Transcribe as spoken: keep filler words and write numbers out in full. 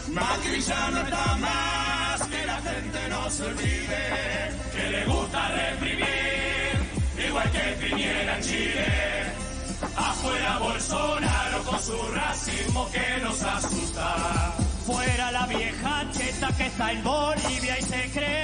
Macri ya no está más, que la gente no se olvide, que le gusta reprimir, igual que Piñera en Chile. Afuera Bolsonaro con su racismo que nos asusta. Fuera la vieja cheta que está en Bolivia y se cree